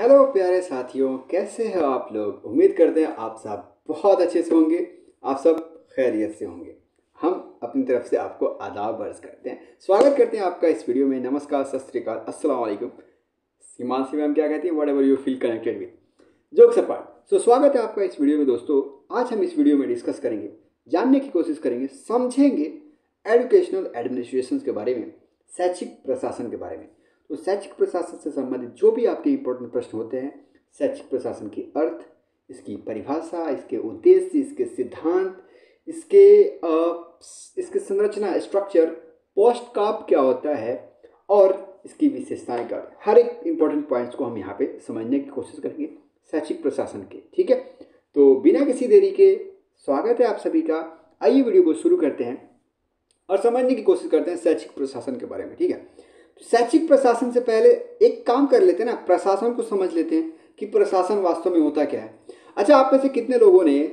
Hello प्यारे साथियों, कैसे हैं आप लोग। उम्मीद करते हैं आप सब बहुत अच्छे से होंगे। आप सब खैरियत से होंगे। हम अपनी तरफ से आपको आदाब अर्ज करते हैं, स्वागत करते हैं आपका इस वीडियो में। नमस्कार, सत श्री अकाल, अस्सलाम वालेकुम। हिमांशी मैम क्या कहती है, whatever you feel connected with, jokes apart. So स्वागत है आपका इस वीडियो में दोस्तों। आज हम इस वीडियो में डिस्कस करेंगे, जानने की कोशिश करेंगे, समझेंगे एजुकेशनल एडमिनिस्ट्रेशन के बारे में, शैक्षिक प्रशासन के बारे में। तो शैक्षिक प्रशासन से संबंधित जो भी आपके इंपॉर्टेंट प्रश्न होते हैं, शैक्षिक प्रशासन की अर्थ, इसकी परिभाषा, इसके उद्देश्य, इसके सिद्धांत, इसके संरचना, स्ट्रक्चर, पोस्ट काप क्या होता है और इसकी विशेषताएं क्या है, हर एक इंपॉर्टेंट पॉइंट्स को हम यहाँ पे समझने की कोशिश करेंगे शैक्षिक प्रशासन के। ठीक है, तो बिना किसी देरी के स्वागत है आप सभी का। आइए वीडियो को शुरू करते हैं और समझने की कोशिश करते हैं शैक्षिक प्रशासन के बारे में। ठीक है, तो शैक्षिक प्रशासन से पहले एक काम कर लेते हैं ना, प्रशासन को समझ लेते हैं कि प्रशासन वास्तव में होता क्या है। अच्छा, आप में से कितने लोगों ने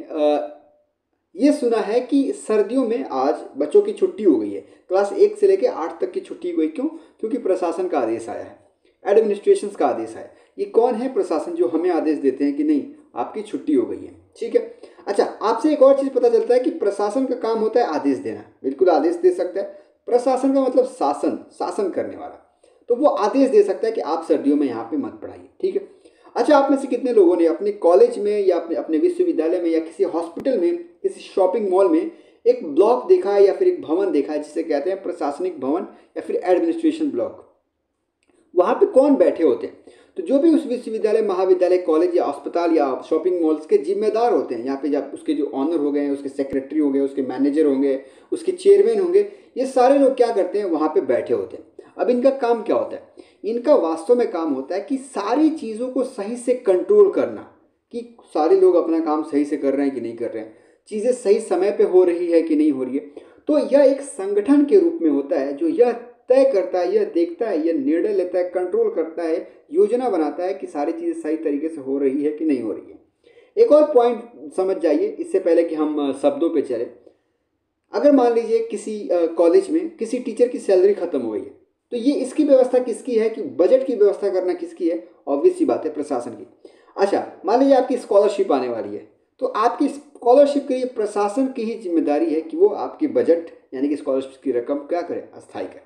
ये सुना है कि सर्दियों में आज बच्चों की छुट्टी हो गई है, क्लास 1 से लेकर 8 तक की छुट्टी हो गई। क्यों? क्योंकि प्रशासन का आदेश आया है, एडमिनिस्ट्रेशन का आदेश आया है। ये कौन है प्रशासन जो हमें आदेश देते हैं कि नहीं आपकी छुट्टी हो गई है। ठीक है, अच्छा आपसे एक और चीज़ पता चलता है कि प्रशासन का काम होता है आदेश देना। बिल्कुल आदेश दे सकता है। प्रशासन का मतलब शासन, शासन करने वाला। तो वो आदेश दे सकता है कि आप सर्दियों में यहाँ पे मत पढ़ाइए। ठीक है, अच्छा आप में से कितने लोगों ने अपने कॉलेज में या अपने विश्वविद्यालय में या किसी हॉस्पिटल में, किसी शॉपिंग मॉल में एक ब्लॉक देखा है या फिर एक भवन देखा है जिसे कहते हैं प्रशासनिक भवन या फिर एडमिनिस्ट्रेशन ब्लॉक। वहाँ पे कौन बैठे होते हैं? तो जो भी उस विश्वविद्यालय, महाविद्यालय, कॉलेज या अस्पताल या शॉपिंग मॉल्स के जिम्मेदार होते हैं, यहाँ पे जब उसके जो ऑनर हो गए, उसके सेक्रेटरी हो गए, उसके मैनेजर होंगे, उसके चेयरमैन होंगे, ये सारे लोग क्या करते हैं, वहाँ पे बैठे होते हैं। अब इनका काम क्या होता है? इनका वास्तव में काम होता है कि सारी चीज़ों को सही से कंट्रोल करना, कि सारे लोग अपना काम सही से कर रहे हैं कि नहीं कर रहे हैं, चीज़ें सही समय पे हो रही है कि नहीं हो रही है। तो यह एक संगठन के रूप में होता है जो यह तय करता है, यह देखता है, यह निर्णय लेता है, कंट्रोल करता है, योजना बनाता है कि सारी चीज़ें सही तरीके से हो रही है कि नहीं हो रही है। एक और पॉइंट समझ जाइए इससे पहले कि हम शब्दों पे चले। अगर मान लीजिए किसी कॉलेज में किसी टीचर की सैलरी खत्म हो गई है, तो ये इसकी व्यवस्था किसकी है, कि बजट की व्यवस्था करना किसकी है? ऑब्वियस सी बात है, प्रशासन की। अच्छा मान लीजिए आपकी स्कॉलरशिप आने वाली है, तो आपकी स्कॉलरशिप के लिए प्रशासन की ही जिम्मेदारी है कि वो आपके बजट यानी कि स्कॉलरशिप की रकम क्या करे, अस्थायी करे।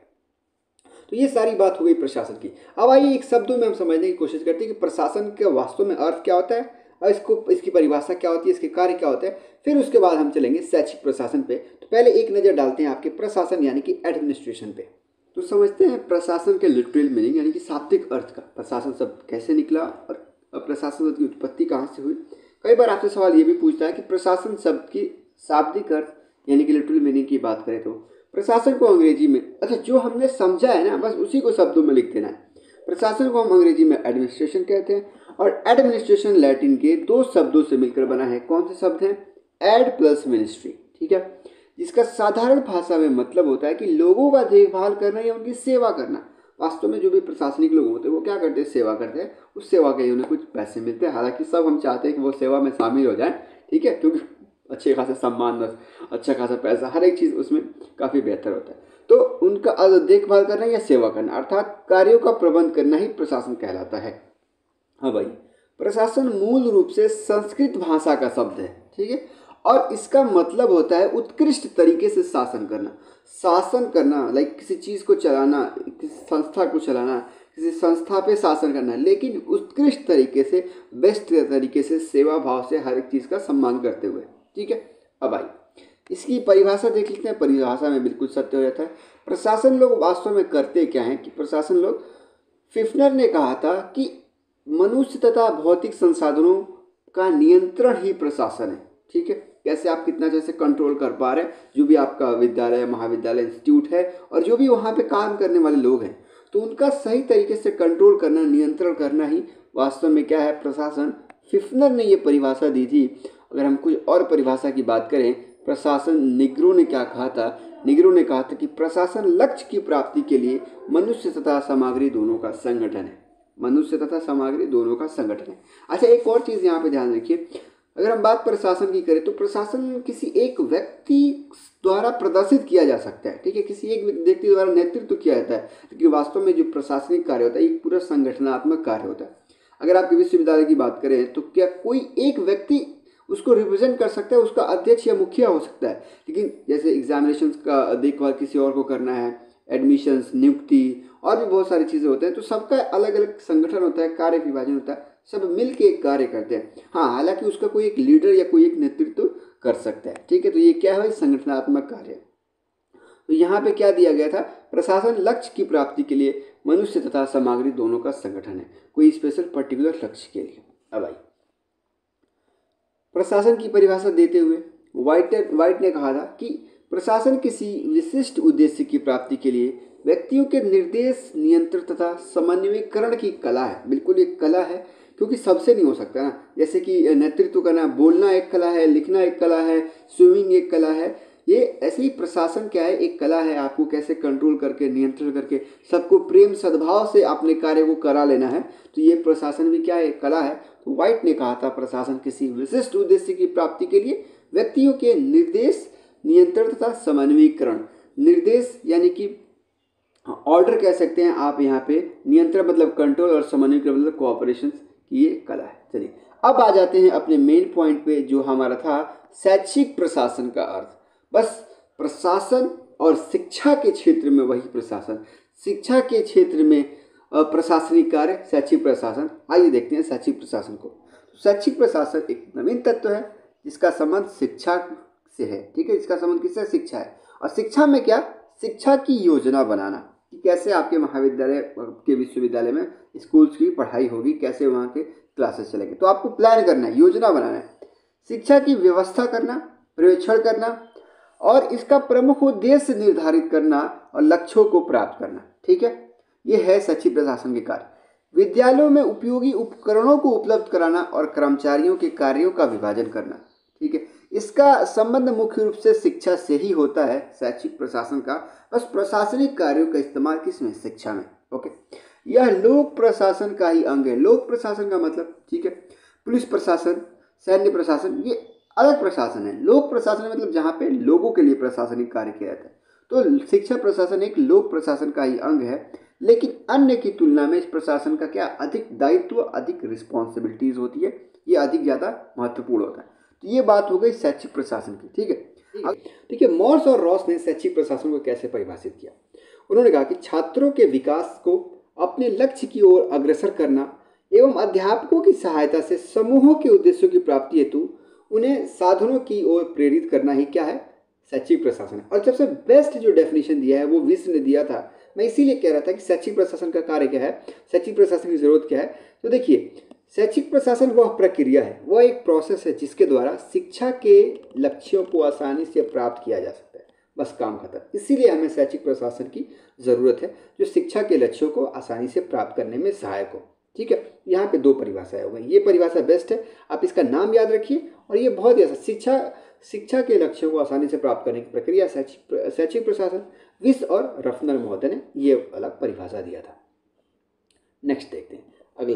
तो ये सारी बात हो गई प्रशासन की। अब आइए एक शब्दों में हम समझने की कोशिश करते हैं कि प्रशासन का वास्तव में अर्थ क्या होता है और इसकी परिभाषा क्या होती है, इसके कार्य क्या होते हैं। फिर उसके बाद हम चलेंगे शैक्षिक प्रशासन पे। तो पहले एक नज़र डालते हैं आपके प्रशासन यानी कि एडमिनिस्ट्रेशन पे। तो समझते हैं प्रशासन के लिटरल मीनिंग यानी कि शाब्दिक अर्थ का, प्रशासन शब्द कैसे निकला और प्रशासन शब्द की उत्पत्ति कहाँ से हुई। कई बार आपसे सवाल ये भी पूछता है कि प्रशासन शब्द की शाब्दिक अर्थ यानी कि लिटरल मीनिंग की बात करें तो प्रशासन को अंग्रेजी में, अच्छा जो हमने समझा है ना बस उसी को शब्दों में लिख देना है। प्रशासन को हम अंग्रेजी में एडमिनिस्ट्रेशन कहते हैं और एडमिनिस्ट्रेशन लैटिन के दो शब्दों से मिलकर बना है। कौन से शब्द हैं? Ad plus ministry. ठीक है, जिसका साधारण भाषा में मतलब होता है कि लोगों का देखभाल करना या उनकी सेवा करना। वास्तव में जो भी प्रशासनिक लोग होते हैं वो क्या करते हैं? सेवा करते हैं। उस सेवा के लिए उन्हें कुछ पैसे मिलते हैं। हालांकि सब हम चाहते हैं कि वो सेवा में शामिल हो जाए, ठीक है, क्योंकि अच्छे खासा सम्मान, अच्छा खासा पैसा, हर एक चीज़ उसमें काफ़ी बेहतर होता है। तो उनका देखभाल करना या सेवा करना अर्थात कार्यों का प्रबंध करना ही प्रशासन कहलाता है। हाँ भाई, प्रशासन मूल रूप से संस्कृत भाषा का शब्द है। ठीक है, और इसका मतलब होता है उत्कृष्ट तरीके से शासन करना। शासन करना लाइक किसी चीज़ को चलाना, किसी संस्था को चलाना, किसी संस्था पे शासन करना, लेकिन उत्कृष्ट तरीके से, बेस्ट तरीके से, सेवा भाव से, हर एक चीज़ का सम्मान करते हुए। ठीक है, अब आई इसकी परिभाषा देख लेते हैं। परिभाषा में बिल्कुल सत्य हो जाता है। प्रशासन लोग वास्तव में करते क्या हैं कि प्रशासन लोग, फिफ्नर ने कहा था कि मनुष्य तथा भौतिक संसाधनों का नियंत्रण ही प्रशासन है। ठीक है, कैसे आप कितना जैसे कंट्रोल कर पा रहे हैं जो भी आपका विद्यालय, महाविद्यालय, इंस्टीट्यूट है और जो भी वहाँ पे काम करने वाले लोग हैं, तो उनका सही तरीके से कंट्रोल करना, नियंत्रण करना ही वास्तव में क्या है? प्रशासन। फिफ्नर ने ये परिभाषा दी थी। अगर हम कुछ और परिभाषा की बात करें, प्रशासन, निग्रो ने क्या कहा था? निग्रो ने कहा था कि प्रशासन लक्ष्य की प्राप्ति के लिए मनुष्य तथा सामग्री दोनों का संगठन है। मनुष्य तथा सामग्री दोनों का संगठन है। अच्छा एक और चीज़ यहाँ पे ध्यान रखिए, अगर हम बात प्रशासन की करें तो प्रशासन किसी एक व्यक्ति द्वारा प्रदर्शित किया जा सकता है। ठीक है, किसी एक व्यक्ति द्वारा नेतृत्व किया जाता है, लेकिन वास्तव में जो प्रशासनिक कार्य होता है एक पूरा संगठनात्मक कार्य होता है। अगर आपके विश्वविद्यालय की बात करें तो क्या कोई एक व्यक्ति उसको रिप्रेजेंट कर सकता है, उसका अध्यक्ष या मुखिया हो सकता है, लेकिन जैसे एग्जामिनेशंस का देखभाल किसी और को करना है, एडमिशन्स, नियुक्ति और भी बहुत सारी चीज़ें होते हैं, तो सबका अलग अलग संगठन होता है, कार्य विभाजन होता है, सब मिल के एक कार्य करते हैं। हाँ, हालांकि उसका कोई एक लीडर या कोई एक नेतृत्व कर सकता है, ठीक है। तो ये क्या है, संगठनात्मक कार्य। तो यहाँ पे क्या दिया गया था, प्रशासन लक्ष्य की प्राप्ति के लिए मनुष्य तथा सामग्री दोनों का संगठन है, कोई स्पेशल पर्टिकुलर लक्ष्य के लिए। अब आई प्रशासन की परिभाषा देते हुए वाइट ने कहा था कि प्रशासन किसी विशिष्ट उद्देश्य की प्राप्ति के लिए व्यक्तियों के निर्देश, नियंत्रण तथा समन्वयकरण की कला है। बिल्कुल एक कला है, क्योंकि सबसे नहीं हो सकता ना। जैसे कि नेतृत्व करना, बोलना एक कला है, लिखना एक कला है, स्विमिंग एक कला है, ये ऐसे ही प्रशासन क्या है, एक कला है। आपको कैसे कंट्रोल करके, नियंत्रण करके, सबको प्रेम सद्भाव से अपने कार्य को करा लेना है, तो ये प्रशासन भी क्या है, एक कला है। तो वाइट ने कहा था प्रशासन किसी विशिष्ट उद्देश्य की प्राप्ति के लिए व्यक्तियों के निर्देश, नियंत्रण तथा समन्वयकरण। निर्देश यानी कि ऑर्डर कह सकते हैं आप यहाँ पे, नियंत्रण मतलब कंट्रोल और समन्वयकरण मतलब कोऑपरेशन की ये कला है। चलिए अब आ जाते हैं अपने मेन पॉइंट पे, जो हमारा था शैक्षिक प्रशासन का अर्थ। बस प्रशासन और शिक्षा के क्षेत्र में वही प्रशासन, शिक्षा के क्षेत्र में प्रशासनिक कार्य शैक्षिक प्रशासन। आइए देखते हैं शैक्षिक प्रशासन को। शैक्षिक प्रशासन एक नवीन तत्व है जिसका संबंध शिक्षा से है, ठीक है। इसका संबंध किससे, शिक्षा है। और शिक्षा में क्या, शिक्षा की योजना बनाना कि कैसे आपके महाविद्यालय के विश्वविद्यालय में स्कूल्स की पढ़ाई होगी, कैसे वहाँ के क्लासेस चलेंगे, तो आपको प्लान करना है, योजना बनाना है। शिक्षा की व्यवस्था करना, पर्यवेक्षण करना और इसका प्रमुख उद्देश्य निर्धारित करना और लक्ष्यों को प्राप्त करना, ठीक है। यह है शैक्षिक प्रशासन के कार्य। विद्यालयों में उपयोगी उपकरणों को उपलब्ध कराना और कर्मचारियों के कार्यों का विभाजन करना, ठीक है। इसका संबंध मुख्य रूप से शिक्षा से ही होता है, शैक्षिक प्रशासन का। बस प्रशासनिक कार्यों का इस्तेमाल किसमें, शिक्षा में, ओके। यह लोक प्रशासन का ही अंग है। लोक प्रशासन का मतलब, ठीक है, पुलिस प्रशासन, सैन्य प्रशासन, ये अलग प्रशासन है। लोक प्रशासन मतलब जहाँ पे लोगों के लिए प्रशासनिक कार्य किया जाता है। तो शिक्षा प्रशासन एक लोक प्रशासन का ही अंग है, लेकिन अन्य की तुलना में इस प्रशासन का क्या, अधिक दायित्व, अधिक रिस्पॉन्सिबिलिटीज होती है, ये अधिक ज़्यादा महत्वपूर्ण होता है। तो ये बात हो गई शैक्षिक प्रशासन की, ठीक है। ठीक है, मॉर्स और रॉस ने शैक्षिक प्रशासन को कैसे परिभाषित किया। उन्होंने कहा कि छात्रों के विकास को अपने लक्ष्य की ओर अग्रसर करना एवं अध्यापकों की सहायता से समूहों के उद्देश्यों की प्राप्ति हेतु उन्हें साधनों की ओर प्रेरित करना ही क्या है, शैक्षिक प्रशासन। और सबसे बेस्ट जो डेफिनेशन दिया है वो विश्व ने दिया था। मैं इसीलिए कह रहा था कि शैक्षिक प्रशासन का कार्य क्या है, शैक्षिक प्रशासन की जरूरत क्या है। तो देखिए, शैक्षिक प्रशासन वह प्रक्रिया है, वह एक प्रोसेस है जिसके द्वारा शिक्षा के लक्ष्यों को आसानी से प्राप्त किया जा सकता है। बस काम खत्म। इसीलिए हमें शैक्षिक प्रशासन की ज़रूरत है जो शिक्षा के लक्ष्यों को आसानी से प्राप्त करने में सहायक हो, ठीक है। यहाँ पे दो परिभाषाएं हो गई, ये परिभाषा बेस्ट है, आप इसका नाम याद रखिए। और ये बहुत ही अच्छा, शिक्षा के लक्ष्यों को आसानी से प्राप्त करने की प्रक्रिया शैक्षिक प्रशासन। विस और रफनर महोदय ने ये अलग परिभाषा दिया था। नेक्स्ट देखते हैं अगला।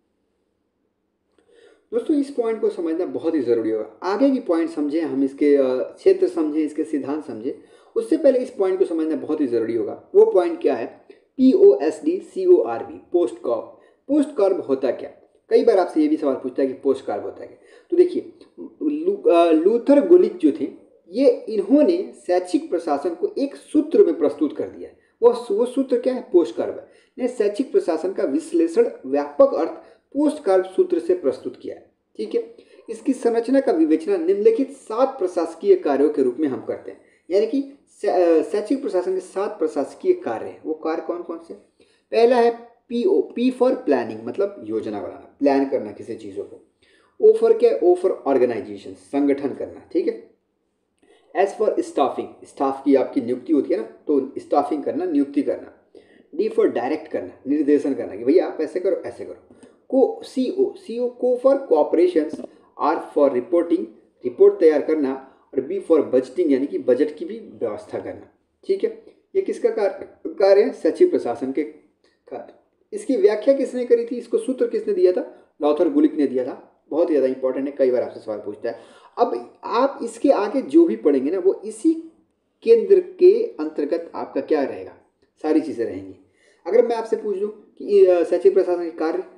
दोस्तों इस पॉइंट को समझना बहुत ही ज़रूरी होगा। आगे की पॉइंट समझें, हम इसके क्षेत्र समझें, इसके सिद्धांत समझें, उससे पहले इस पॉइंट को समझना बहुत ही ज़रूरी होगा। वो पॉइंट क्या है, POSDCORB, POSDCORB. POSDCORB होता क्या, कई बार आपसे ये भी सवाल पूछता है कि पोस्ट कॉर्ब होता है क्या। तो देखिए, लूथर गुलिक जो थे, ये इन्होंने शैक्षिक प्रशासन को एक सूत्र में प्रस्तुत कर दिया है। वो सूत्र क्या है, पोस्ट कॉर्ब है। शैक्षिक प्रशासन का विश्लेषण व्यापक अर्थ पोस्ट कार्ब सूत्र से प्रस्तुत किया है, ठीक है। इसकी संरचना का विवेचना निम्नलिखित 7 प्रशासकीय कार्यों के रूप में हम करते हैं। यानी कि शैक्षिक प्रशासन के 7 प्रशासकीय कार्य हैं। वो कार्य कौन कौन से, पहला है P फॉर प्लानिंग, मतलब योजना बनाना, प्लान करना किसी चीज़ों को। O फॉर क्या, O फॉर ऑर्गेनाइजेशन, संगठन करना, ठीक है। S फॉर स्टाफिंग, स्टाफ की आपकी नियुक्ति होती है ना, तो स्टाफिंग करना, नियुक्ति करना। D फॉर डायरेक्ट करना, निर्देशन करना कि भैया आप ऐसे करो, ऐसे करो। CO को for cooperation. R for reporting, report तैयार करना। और B फॉर बजटिंग, यानी कि बजट की भी व्यवस्था करना, ठीक है। ये किसका कार्य है, शैक्षिक प्रशासन के कार्य। इसकी व्याख्या किसने करी थी, इसको सूत्र किसने दिया था, लॉथर गुलिक ने दिया था। बहुत ज़्यादा इंपॉर्टेंट है, कई बार आपसे सवाल पूछता है। अब आप इसके आगे जो भी पढ़ेंगे ना, वो इसी केंद्र के अंतर्गत आपका क्या रहेगा, सारी चीज़ें रहेंगी। अगर मैं आपसे पूछ लूँ कि शैक्षिक प्रशासन के कार्य,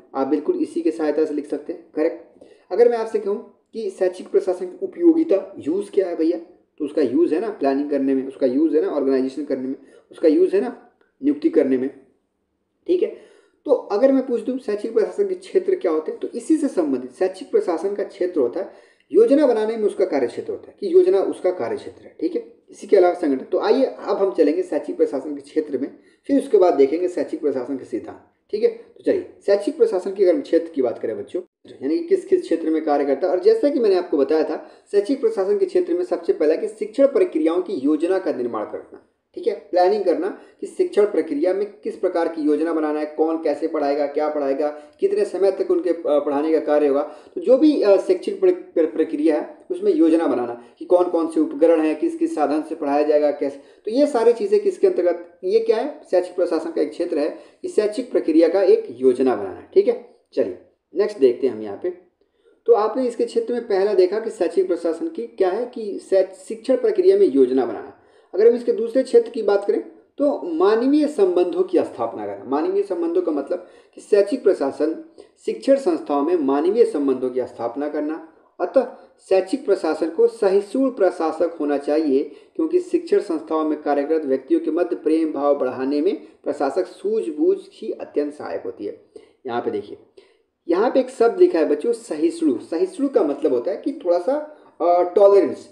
आप बिल्कुल इसी के सहायता से लिख सकते हैं। करेक्ट। अगर मैं आपसे कहूँ कि शैक्षिक प्रशासन की उपयोगिता, यूज़ क्या है भैया, तो उसका यूज़ है ना प्लानिंग करने में, उसका यूज़ है ना ऑर्गेनाइजेशन करने में, उसका यूज़ है ना नियुक्ति करने में। ठीक है। तो अगर मैं पूछ दूं शैक्षिक प्रशासन के क्षेत्र क्या होते हैं, तो इसी से संबंधित शैक्षिक प्रशासन का क्षेत्र होता है, योजना बनाने में उसका कार्य क्षेत्र होता है कि योजना उसका कार्य क्षेत्र है। ठीक है। इसी के अलावा संगठन। तो आइए अब हम चलेंगे शैक्षिक प्रशासन के क्षेत्र में, फिर उसके बाद देखेंगे शैक्षिक प्रशासन के सिद्धांत। ठीक है। तो चलिए शैक्षिक प्रशासन की अगर हम क्षेत्र की बात करें बच्चों, यानी कि किस किस क्षेत्र में कार्य करता है, और जैसा कि मैंने आपको बताया था शैक्षिक प्रशासन के क्षेत्र में सबसे पहला कि शिक्षण प्रक्रियाओं की योजना का निर्माण करना। ठीक है। प्लानिंग करना कि शिक्षण प्रक्रिया में किस प्रकार की योजना बनाना है, कौन कैसे पढ़ाएगा, क्या पढ़ाएगा, कितने समय तक उनके पढ़ाने का कार्य होगा। तो जो भी शैक्षिक प्रक्रिया है उसमें योजना बनाना कि कौन कौन से उपकरण है, किस किस साधन से पढ़ाया जाएगा, कैसे। तो ये सारी चीज़ें किसके अंतर्गत, ये क्या है, शैक्षिक प्रशासन का एक क्षेत्र है कि शैक्षिक प्रक्रिया का एक योजना बनाना। ठीक है। चलिए नेक्स्ट देखते हैं हम यहाँ पे। तो आपने इसके क्षेत्र में पहला देखा कि शैक्षिक प्रशासन की क्या है कि शिक्षण प्रक्रिया में योजना बनाना। अगर हम इसके दूसरे क्षेत्र की बात करें तो मानवीय संबंधों की स्थापना करना। मानवीय संबंधों का मतलब कि शैक्षिक प्रशासन शिक्षण संस्थाओं में मानवीय संबंधों की स्थापना करना। अतः शैक्षिक प्रशासन को सहिष्णु प्रशासक होना चाहिए, क्योंकि शिक्षण संस्थाओं में कार्यरत व्यक्तियों के मध्य प्रेम भाव बढ़ाने में प्रशासक सूझबूझ ही अत्यंत सहायक होती है। यहाँ पे देखिए, यहाँ पे एक शब्द लिखा है बच्चों, सहिष्णु। सहिष्णु का मतलब होता है कि थोड़ा सा टॉलरेंस।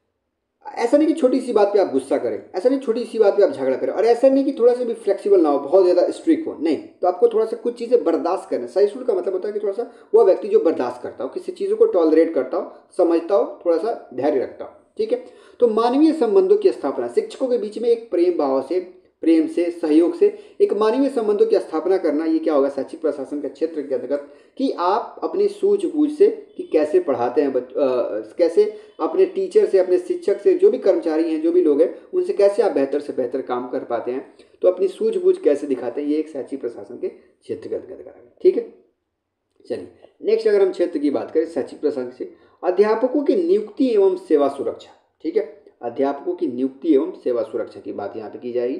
ऐसा नहीं कि छोटी सी बात पे आप गुस्सा करें, ऐसा नहीं छोटी सी बात पे आप झगड़ा करें, और ऐसा नहीं कि थोड़ा सा भी फ्लेक्सिबल ना हो, बहुत ज़्यादा स्ट्रिक्ट हो, नहीं। तो आपको थोड़ा सा कुछ चीज़ें बर्दाश्त करना। सहिष्णु का मतलब होता है कि थोड़ा सा वह व्यक्ति जो बर्दाश्त करता हो, किसी चीज़ों को टॉलरेट करता हो, समझता हो, थोड़ा सा धैर्य रखता हो। ठीक है। तो मानवीय संबंधों की स्थापना, शिक्षकों के बीच में एक प्रेम भाव से, प्रेम से, सहयोग से एक मानवीय संबंधों की स्थापना करना, ये क्या होगा शैक्षिक प्रशासन के क्षेत्र के अंतर्गत, कि आप अपनी सूझबूझ से कि कैसे पढ़ाते हैं कैसे अपने टीचर से, अपने शिक्षक से, जो भी कर्मचारी हैं, जो भी लोग हैं, उनसे कैसे आप बेहतर से बेहतर काम कर पाते हैं, तो अपनी सूझबूझ कैसे दिखाते हैं, ये एक शैक्षिक प्रशासन के क्षेत्र के अंतर्गत आएगा। ठीक है। चलिए नेक्स्ट अगर हम क्षेत्र की बात करें शैक्षिक प्रशासन से, अध्यापकों की नियुक्ति एवं सेवा सुरक्षा। ठीक है। अध्यापकों की नियुक्ति एवं सेवा सुरक्षा की बात यहाँ पे की जाएगी।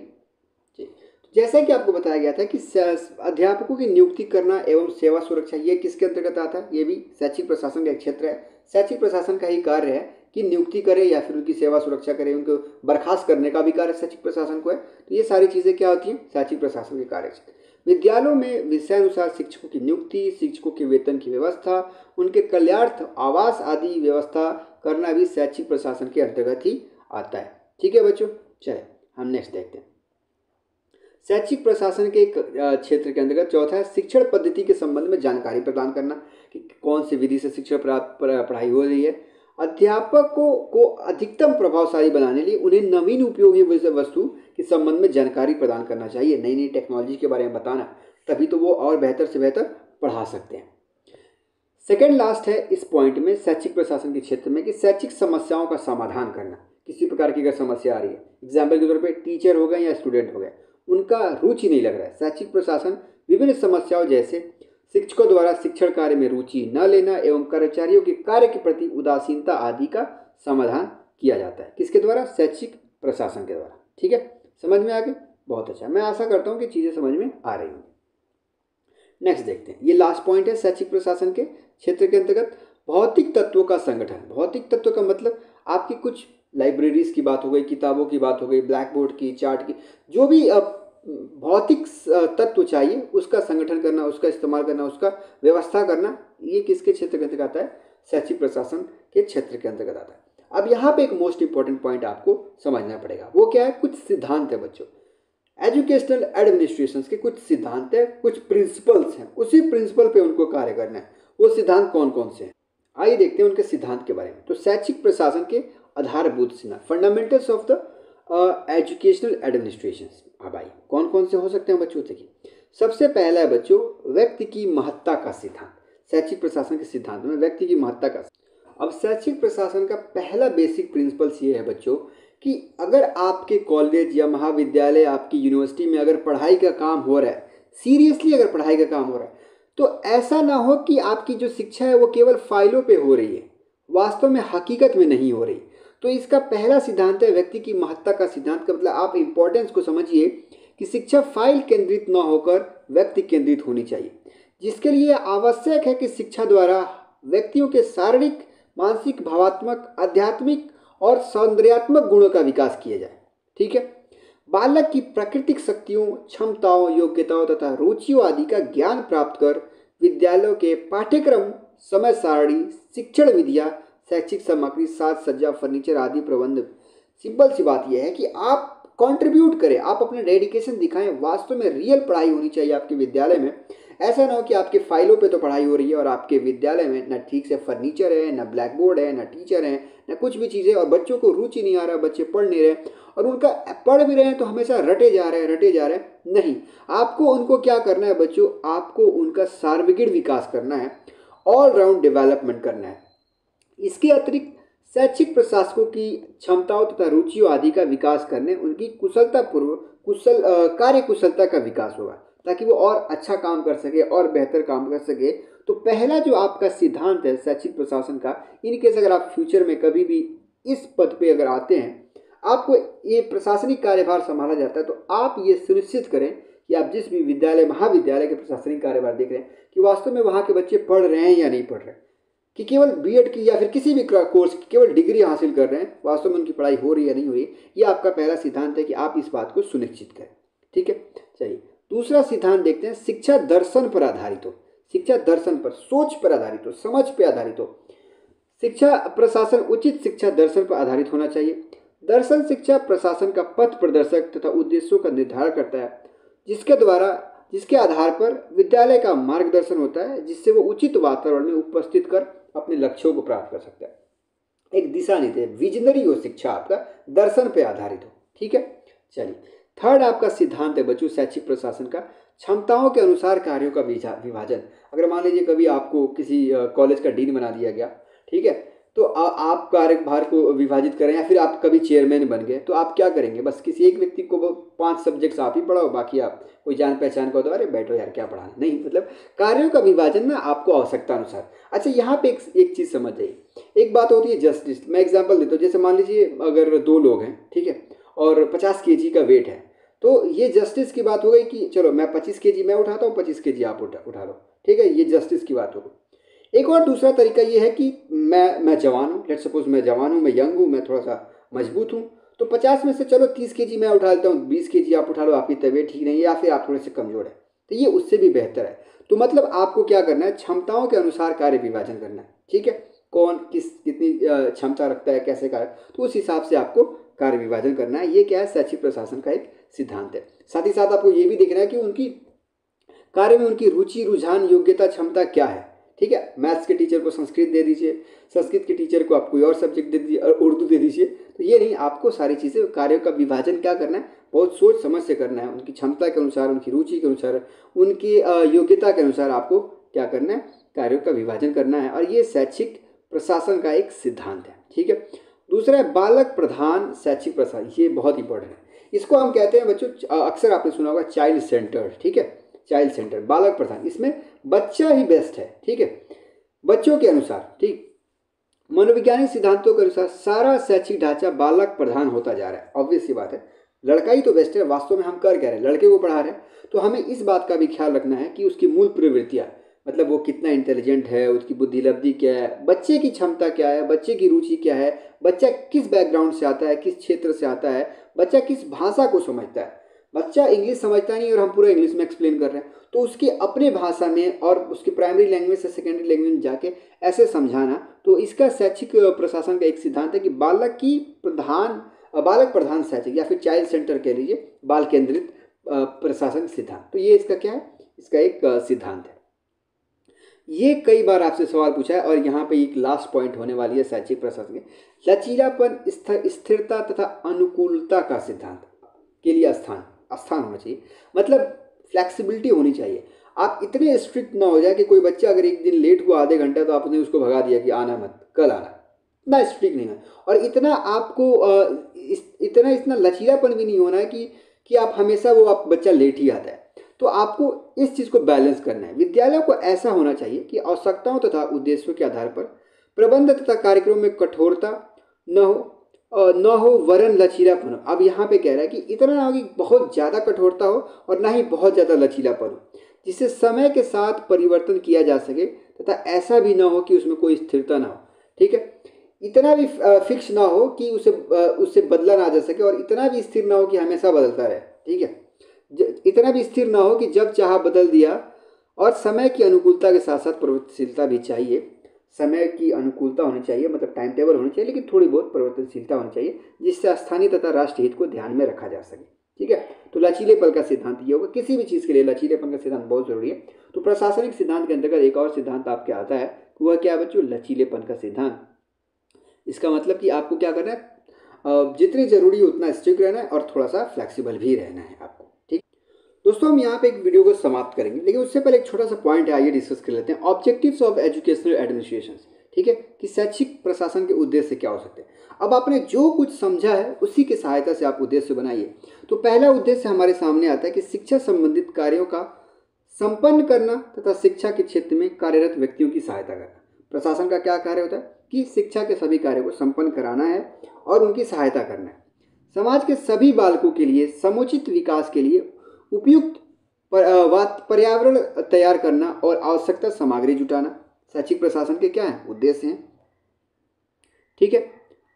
जैसा कि आपको बताया गया था कि अध्यापकों की नियुक्ति करना एवं सेवा सुरक्षा, ये किसके अंतर्गत आता है, ये भी शैक्षिक प्रशासन का एक क्षेत्र है। शैक्षिक प्रशासन का ही कार्य है कि नियुक्ति करे या फिर उनकी सेवा सुरक्षा करे, उनको बर्खास्त करने का भी कार्य शैक्षिक प्रशासन को है। तो ये सारी चीज़ें क्या होती हैं, शैक्षिक प्रशासन के कार्य क्षेत्र। विद्यालयों में विषयानुसार शिक्षकों की नियुक्ति, शिक्षकों के वेतन की व्यवस्था, उनके कल्याणार्थ आवास आदि व्यवस्था करना भी शैक्षिक प्रशासन के अंतर्गत ही आता है। ठीक है बच्चों। चले हम नेक्स्ट देखते हैं। शैक्षिक प्रशासन के क्षेत्र के अंतर्गत चौथा है शिक्षण पद्धति के संबंध में जानकारी प्रदान करना कि कौन सी विधि से शिक्षण पढ़ाई हो रही है। अध्यापकों को अधिकतम प्रभावशाली बनाने के लिए उन्हें नवीन उपयोगी वस्तु के संबंध में जानकारी प्रदान करना चाहिए, नई नई टेक्नोलॉजी के बारे में बताना, तभी तो वो और बेहतर से बेहतर पढ़ा सकते हैं। सेकेंड लास्ट है इस पॉइंट में शैक्षिक प्रशासन के क्षेत्र में कि शैक्षिक समस्याओं का समाधान करना। किसी प्रकार की अगर समस्या आ रही है, एग्जाम्पल के तौर पर टीचर हो गए या स्टूडेंट हो गए, उनका रुचि नहीं लग रहा है, शैक्षिक प्रशासन विभिन्न समस्याओं जैसे शिक्षकों द्वारा शिक्षण कार्य में रुचि न लेना एवं कर्मचारियों के कार्य के प्रति उदासीनता आदि का समाधान किया जाता है। किसके द्वारा, शैक्षिक प्रशासन के द्वारा। ठीक है। समझ में आ गई, बहुत अच्छा। मैं आशा करता हूँ कि चीज़ें समझ में आ रही होंगी। नेक्स्ट देखते हैं, ये लास्ट पॉइंट है शैक्षिक प्रशासन के क्षेत्र के अंतर्गत भौतिक तत्वों का संगठन। भौतिक तत्व का मतलब आपकी कुछ लाइब्रेरीज की बात हो गई, किताबों की बात हो गई, ब्लैक बोर्ड की, चार्ट की, जो भी भौतिक तत्व चाहिए उसका संगठन करना, उसका इस्तेमाल करना, उसका व्यवस्था करना, ये किसके क्षेत्र के अंतर्गत आता है, शैक्षिक प्रशासन के क्षेत्र के अंतर्गत आता है। अब यहाँ पे एक मोस्ट इंपॉर्टेंट पॉइंट आपको समझना पड़ेगा, वो क्या है, कुछ सिद्धांत है बच्चों। एजुकेशनल एडमिनिस्ट्रेशन के कुछ सिद्धांत है, कुछ प्रिंसिपल्स हैं, उसी प्रिंसिपल पे उनको कार्य करना है। वो सिद्धांत कौन कौन से हैं, आइए देखते हैं उनके सिद्धांत के बारे में। तो शैक्षिक प्रशासन के आधारभूत सिद्धांत, fundamentals of the educational administration. अब आइए कौन कौन से हो सकते हैं बच्चों। देखिए सबसे पहला है बच्चों व्यक्ति की महत्ता का सिद्धांत। शैक्षिक प्रशासन के सिद्धांत में व्यक्ति की महत्ता का। अब शैक्षिक प्रशासन का पहला बेसिक प्रिंसिपल्स ये है बच्चों कि अगर आपके कॉलेज या महाविद्यालय, आपकी यूनिवर्सिटी में अगर पढ़ाई का काम हो रहा है, सीरियसली अगर पढ़ाई का काम हो रहा है, तो ऐसा ना हो कि आपकी जो शिक्षा है वो केवल फाइलों पे हो रही है, वास्तव में हकीकत में नहीं हो रही। तो इसका पहला सिद्धांत है व्यक्ति की महत्ता का सिद्धांत। का मतलब आप इंपॉर्टेंस को समझिए कि शिक्षा फाइल केंद्रित न होकर व्यक्ति केंद्रित होनी चाहिए। जिसके लिए आवश्यक है कि शिक्षा द्वारा व्यक्तियों के शारीरिक, मानसिक, भावात्मक, आध्यात्मिक और सौंदर्यात्मक गुणों का विकास किया जाए। ठीक है। बालक की प्राकृतिक शक्तियों, क्षमताओं, योग्यताओं तथा रुचियों आदि का ज्ञान प्राप्त कर विद्यालयों के पाठ्यक्रम, समय सारणी, शिक्षण विधियाँ, शैक्षिक सामग्री, साज सज्जा, फर्नीचर आदि प्रबंध। सिंपल सी बात यह है कि आप कंट्रीब्यूट करें, आप अपने डेडिकेशन दिखाएं। वास्तव में रियल पढ़ाई होनी चाहिए आपके विद्यालय में। ऐसा ना हो कि आपके फाइलों पे तो पढ़ाई हो रही है और आपके विद्यालय में न ठीक से फर्नीचर है, न ब्लैक बोर्ड है, न टीचर है, न कुछ भी चीज़ें, और बच्चों को रुचि नहीं आ रहा, बच्चे पढ़ नहीं रहे, और उनका पढ़ भी रहे हैं तो हमेशा रटे जा रहे हैं। नहीं, आपको उनको क्या करना है बच्चों, आपको उनका सार्वगिक विकास करना है, ऑल राउंड डेवलपमेंट करना है। इसके अतिरिक्त शैक्षिक प्रशासकों की क्षमताओं तथा रुचियों आदि का विकास करने उनकी कार्य कुशलता का विकास होगा, ताकि वो और अच्छा काम कर सके और बेहतर काम कर सके। तो पहला जो आपका सिद्धांत है शैक्षिक प्रशासन का, इन केस अगर आप फ्यूचर में कभी भी इस पद पे अगर आते हैं, आपको ये प्रशासनिक कार्यभार संभाला जाता है, तो आप ये सुनिश्चित करें कि आप जिस भी विद्यालय, महाविद्यालय के प्रशासनिक कार्यभार देख रहे हैं कि वास्तव में वहाँ के बच्चे पढ़ रहे हैं या नहीं पढ़ रहे हैं, कि केवल बीएड की या फिर किसी भी कोर्स की केवल डिग्री हासिल कर रहे हैं, वास्तव में उनकी पढ़ाई हो रही है या नहीं हो रही। ये आपका पहला सिद्धांत है कि आप इस बात को सुनिश्चित करें। ठीक है। चलिए दूसरा सिद्धांत देखते हैं, शिक्षा दर्शन पर आधारित हो। शिक्षा दर्शन पर, सोच पर आधारित हो, समझ पर आधारित हो। शिक्षा प्रशासन उचित शिक्षा दर्शन पर आधारित होना चाहिए। दर्शन शिक्षा प्रशासन का पथ प्रदर्शक तथा उद्देश्यों का निर्धारण करता है, जिसके आधार पर विद्यालय का मार्गदर्शन होता है, जिससे वो उचित वातावरण में उपस्थित कर अपने लक्ष्यों को प्राप्त कर सकता है। एक दिशा निर्देश, विजनरी हो शिक्षा आपका, दर्शन पे आधारित हो। ठीक है। चलिए थर्ड आपका सिद्धांत है बच्चों शैक्षिक प्रशासन का, क्षमताओं के अनुसार कार्यों का विभाजन। अगर मान लीजिए कभी आपको किसी कॉलेज का डीन बना दिया गया, ठीक है, तो आप कार्यभार को विभाजित करें, या फिर आप कभी चेयरमैन बन गए, तो आप क्या करेंगे, बस किसी एक व्यक्ति को 5 सब्जेक्ट्स आप ही पढ़ाओ, बाकी आप कोई जान पहचान को, तो अरे बैठो यार क्या पढ़ाना, नहीं, मतलब कार्यों का विभाजन ना आपको आवश्यकता अनुसार। अच्छा यहाँ पे एक चीज़ समझ जाइए, एक बात होती है जस्टिस। मैं एग्जाम्पल देता हूँ, जैसे मान लीजिए अगर 2 लोग हैं, ठीक है, और 50 kg का वेट है, तो ये जस्टिस की बात हो गई कि चलो मैं 25 kg मैं उठाता हूँ, 25 kg आप उठा लो, ठीक है, ये जस्टिस की बात हो गई। एक और दूसरा तरीका ये है कि मैं जवान हूँ, लेट्स सपोज मैं जवान हूँ, मैं यंग हूँ, मैं थोड़ा सा मजबूत हूँ, तो 50 में से चलो 30 kg मैं उठा लेता हूँ, 20 kg आप उठा लो, आपकी तबीयत ठीक नहीं है या फिर आप थोड़े से कमज़ोर है, तो ये उससे भी बेहतर है। तो मतलब आपको क्या करना है, क्षमताओं के अनुसार कार्य विभाजन करना है। ठीक है, कौन कितनी क्षमता रखता है, कैसे कार्य, तो उस हिसाब से आपको कार्य विभाजन करना है। ये क्या है, शैक्षिक प्रशासन का एक सिद्धांत है। साथ ही साथ आपको ये भी देखना है कि उनकी कार्य में उनकी रुचि, रुझान, योग्यता, क्षमता क्या है। ठीक है, मैथ्स के टीचर को संस्कृत दे दीजिए, संस्कृत के टीचर को आप कोई और सब्जेक्ट दे दीजिए, और उर्दू दे दीजिए, तो ये नहीं, आपको सारी चीज़ें कार्यों का विभाजन क्या करना है, बहुत सोच समझ से करना है। उनकी क्षमता के अनुसार, उनकी रुचि के अनुसार, उनकी योग्यता के अनुसार आपको क्या करना है, कार्यों का विभाजन करना है, और ये शैक्षिक प्रशासन का एक सिद्धांत है। ठीक है। दूसरा है बालक प्रधान शैक्षिक प्रशासन, ये बहुत इंपॉर्टेंट है। इसको हम कहते हैं बच्चों, अक्सर आपने सुना होगा चाइल्ड सेंटर्ड। ठीक है, चाइल्ड सेंटर, बालक प्रधान, इसमें बच्चा ही बेस्ट है। ठीक है, बच्चों के अनुसार, ठीक, मनोवैज्ञानिक सिद्धांतों के अनुसार सारा शैक्षिक ढांचा बालक प्रधान होता जा रहा है। ऑब्वियस सी बात है, लड़का ही तो बेस्ट है। वास्तव में हम कर क्या रहे हैं, लड़के को पढ़ा रहे हैं, तो हमें इस बात का भी ख्याल रखना है कि उसकी मूल प्रवृत्तियाँ, मतलब वो कितना इंटेलिजेंट है, उसकी बुद्धि लब्धि क्या है, बच्चे की क्षमता क्या है, बच्चे की रुचि क्या है, बच्चा किस बैकग्राउंड से आता है, किस क्षेत्र से आता है, बच्चा किस भाषा को समझता है। बच्चा इंग्लिश समझता नहीं और हम पूरा इंग्लिश में एक्सप्लेन कर रहे हैं, तो उसकी अपने भाषा में और उसकी प्राइमरी लैंग्वेज से सेकेंडरी लैंग्वेज में जाके ऐसे समझाना। तो इसका शैक्षिक प्रशासन का एक सिद्धांत है कि बालक प्रधान शैक्षिक, या फिर चाइल्ड सेंटर कह लीजिए, बाल केंद्रित प्रशासन सिद्धांत। तो ये इसका क्या है, इसका एक सिद्धांत है। ये कई बार आपसे सवाल पूछा है, और यहाँ पे एक लास्ट पॉइंट होने वाली है शैक्षिक प्रशासन के, लचीलापन, स्थिरता तथा अनुकूलता का सिद्धांत के लिए स्थान होना चाहिए। मतलब फ्लेक्सिबिलिटी होनी चाहिए। आप इतने स्ट्रिक्ट ना हो जाए कि कोई बच्चा अगर एक दिन लेट हुआ आधे घंटे, तो आपने उसको भगा दिया कि आना मत, कल आना। इतना स्ट्रिक्ट नहीं है, और इतना आपको इतना लचीलापन भी नहीं होना है कि आप हमेशा आप बच्चा लेट ही आता है। तो आपको इस चीज़ को बैलेंस करना है। विद्यालयों को ऐसा होना चाहिए कि आवश्यकताओं तथा उद्देश्यों के आधार पर प्रबंध तथा कार्यक्रम में कठोरता न हो वरन लचीलापन हो। अब यहाँ पे कह रहा है कि इतना ना हो कि बहुत ज़्यादा कठोरता हो और ना ही बहुत ज़्यादा लचीलापन हो, जिसे समय के साथ परिवर्तन किया जा सके तथा ऐसा भी ना हो कि उसमें कोई स्थिरता ना हो। ठीक है, इतना भी फिक्स ना हो कि उससे बदला ना जा सके और इतना भी स्थिर ना हो कि हमेशा बदलता रहे। ठीक है, इतना भी स्थिर ना हो कि जब चाहा बदल दिया। और समय की अनुकूलता के साथ साथ परिवर्तनशीलता भी चाहिए। समय की अनुकूलता होनी चाहिए, मतलब टाइम टेबल होनी चाहिए, लेकिन थोड़ी बहुत परिवर्तनशीलता होनी चाहिए जिससे स्थानीय तथा राष्ट्र हित को ध्यान में रखा जा सके। ठीक है, तो लचीलेपन का सिद्धांत ये होगा। किसी भी चीज़ के लिए लचीलेपन का सिद्धांत बहुत जरूरी है। तो प्रशासनिक सिद्धांत के अंतर्गत एक और सिद्धांत आपके आता है, वह क्या है बच्चों? लचीलेपन का सिद्धांत। इसका मतलब कि आपको क्या करना है, जितनी जरूरी है उतना स्ट्रिक्ट रहना है और थोड़ा सा फ्लेक्सिबल भी रहना है आपको। ठीक दोस्तों, हम यहाँ पे एक वीडियो को समाप्त करेंगे, लेकिन उससे पहले एक छोटा सा पॉइंट है, आइए डिस्कस कर लेते हैं। Objectives of educational administration. ठीक है, कि शैक्षिक प्रशासन के उद्देश्य क्या हो सकते हैं। अब आपने जो कुछ समझा है उसी की सहायता से आप उद्देश्य बनाइए। तो पहला उद्देश्य हमारे सामने आता है कि शिक्षा संबंधित कार्यों का संपन्न करना तथा शिक्षा के क्षेत्र में कार्यरत व्यक्तियों की सहायता करना। प्रशासन का क्या कार्य होता है कि शिक्षा के सभी कार्यों को संपन्न कराना है और उनकी सहायता करना है। समाज के सभी बालकों के लिए समुचित विकास के लिए उपयुक्त पर्यावरण तैयार करना और आवश्यकता सामग्री जुटाना शैक्षिक प्रशासन के क्या है? उद्देश्य हैं। ठीक है,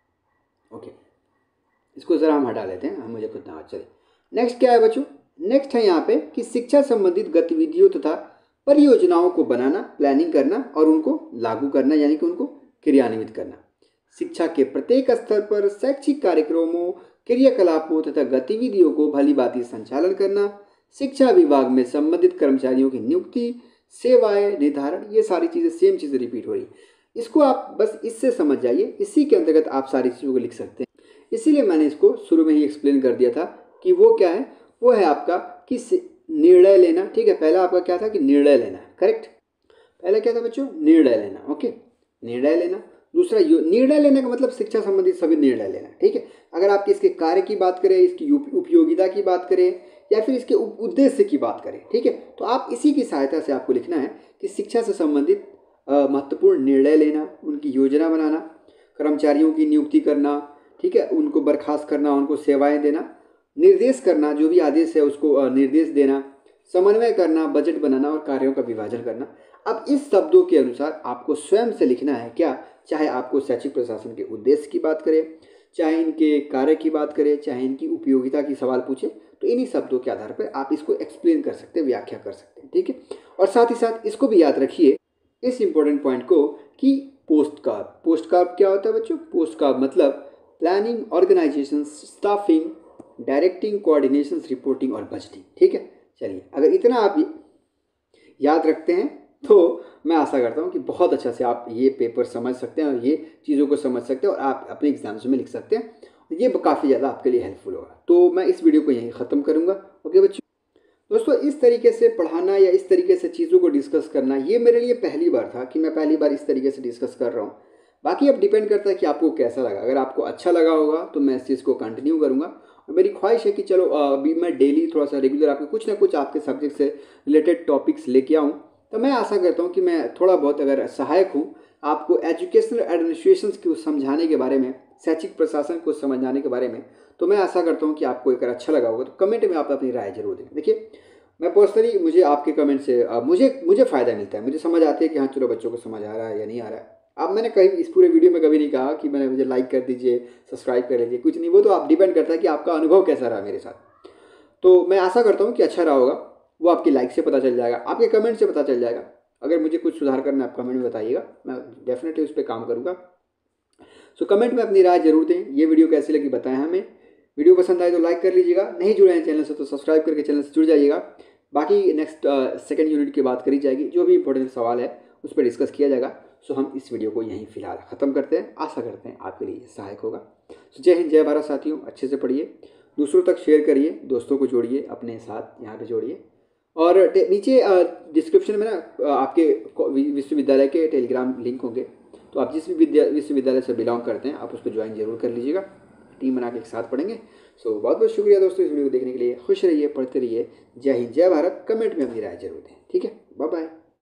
ओके, इसको जरा हम हटा लेते हैं, हम मुझे खुद ना चले। नेक्स्ट क्या है बच्चों? नेक्स्ट है यहाँ पे कि शिक्षा संबंधित गतिविधियों तथा परियोजनाओं को बनाना, प्लानिंग करना और उनको लागू करना, यानी कि उनको क्रियान्वित करना। शिक्षा के प्रत्येक स्तर पर शैक्षिक कार्यक्रमों, क्रियाकलापों तथा गतिविधियों को भली भांति संचालन करना। शिक्षा विभाग में संबंधित कर्मचारियों की नियुक्ति, सेवाएं निर्धारण, ये सारी चीज़ें सेम चीज़ें रिपीट हो रही है। इसको आप बस इससे समझ जाइए, इसी के अंतर्गत आप सारी चीज़ों को लिख सकते हैं। इसीलिए मैंने इसको शुरू में ही एक्सप्लेन कर दिया था कि वो क्या है, वो है आपका कि निर्णय लेना। ठीक है, पहला आपका क्या था कि निर्णय लेना, करेक्ट। पहला क्या था बच्चों? निर्णय लेना। ओके, निर्णय लेना। दूसरा निर्णय लेने का मतलब शिक्षा संबंधित सभी निर्णय लेना। ठीक है, अगर आप इसके कार्य की बात करें, इसकी उपयोगिता की बात करें या फिर इसके उद्देश्य की बात करें, ठीक है, तो आप इसी की सहायता से आपको लिखना है कि शिक्षा से संबंधित महत्वपूर्ण निर्णय लेना, उनकी योजना बनाना, कर्मचारियों की नियुक्ति करना, ठीक है, उनको बर्खास्त करना, उनको सेवाएं देना, निर्देश करना, जो भी आदेश है उसको निर्देश देना, समन्वय करना, बजट बनाना और कार्यों का विभाजन करना। अब इस शब्दों के अनुसार आपको स्वयं से लिखना है क्या, चाहे आपको शैक्षिक प्रशासन के उद्देश्य की बात करें, चाहे इनके कार्य की बात करें, चाहे इनकी उपयोगिता की सवाल पूछे, तो इन्हीं शब्दों के आधार पर आप इसको एक्सप्लेन कर सकते हैं, व्याख्या कर सकते हैं। ठीक है, और साथ ही साथ इसको भी याद रखिए, इस इंपॉर्टेंट पॉइंट को, कि पोस्ट कार्ड। पोस्ट कार्ड क्या होता है बच्चों? पोस्ट कार्ड मतलब planning, organisation, staffing, directing, coordination, reporting और बजटिंग। ठीक है, चलिए, अगर इतना आप याद रखते हैं तो मैं आशा करता हूँ कि बहुत अच्छा से आप ये पेपर समझ सकते हैं और ये चीज़ों को समझ सकते हैं और आप अपने एग्जाम्स में लिख सकते हैं। ये काफ़ी ज़्यादा आपके लिए हेल्पफुल होगा। तो मैं इस वीडियो को यहीं ख़त्म करूँगा। ओके बच्चों, दोस्तों, इस तरीके से पढ़ाना या इस तरीके से चीज़ों को डिस्कस करना ये मेरे लिए पहली बार था कि मैं पहली बार इस तरीके से डिस्कस कर रहा हूँ। बाकी अब डिपेंड करता है कि आपको कैसा लगा। अगर आपको अच्छा लगा होगा तो मैं इस चीज़ को कंटिन्यू करूँगा और मेरी ख्वाहिश है कि चलो अभी मैं डेली थोड़ा सा रेगुलर आपको कुछ ना कुछ आपके सब्जेक्ट से रिलेटेड टॉपिक्स लेके आऊँ। तो मैं आशा करता हूँ कि मैं थोड़ा बहुत अगर सहायक हूँ आपको एजुकेशनल एडमिनिस्ट्रेशन को समझाने के बारे में, शैक्षिक प्रशासन को समझाने के बारे में, तो मैं आशा करता हूँ कि आपको अगर अच्छा लगा होगा तो कमेंट में आप अपनी राय जरूर दें। देखिए, मैं पर्सनली, मुझे आपके कमेंट से मुझे फ़ायदा मिलता है, मुझे समझ आती है कि हाँ चलो बच्चों को समझ आ रहा है या नहीं आ रहा है। अब मैंने कहीं इस पूरे वीडियो में कभी नहीं कहा कि मैंने मुझे लाइक कर दीजिए, सब्सक्राइब कर लीजिए, कुछ नहीं। वो तो आप डिपेंड करता है कि आपका अनुभव कैसा रहा मेरे साथ। तो मैं आशा करता हूँ कि अच्छा रहा होगा। वो आपकी लाइक से पता चल जाएगा, आपके कमेंट से पता चल जाएगा। अगर मुझे कुछ सुधार करना है आप कमेंट में बताइएगा, मैं डेफिनेटली उस पर काम करूँगा। सो कमेंट में अपनी राय जरूर दें। ये वीडियो कैसी लगी बताएं हमें। वीडियो पसंद आए तो लाइक कर लीजिएगा, नहीं जुड़े हैं चैनल से तो सब्सक्राइब करके चैनल से जुड़ जाइएगा। बाकी नेक्स्ट सेकंड यूनिट की बात करी जाएगी, जो भी इंपॉर्टेंट सवाल है उस पर डिस्कस किया जाएगा। सो हम इस वीडियो को यहीं फिलहाल ख़त्म करते हैं। आशा करते हैं आपके लिए सहायक होगा। सो जय हिंद, जय भारत साथियों। अच्छे से पढ़िए, दूसरों तक शेयर करिए, दोस्तों को जोड़िए, अपने साथ यहाँ पे जोड़िए। और नीचे डिस्क्रिप्शन में ना आपके विश्वविद्यालय के टेलीग्राम लिंक होंगे, तो आप जिस भी विश्वविद्यालय से बिलोंग करते हैं आप उसको ज्वाइन जरूर कर लीजिएगा। टीम बना के एक साथ पढ़ेंगे। सो बहुत बहुत शुक्रिया दोस्तों इस वीडियो को देखने के लिए। खुश रहिए, पढ़ते रहिए। जय हिंद, जय भारत। कमेंट में अपनी राय जरूर दें। ठीक है, बाय बाय।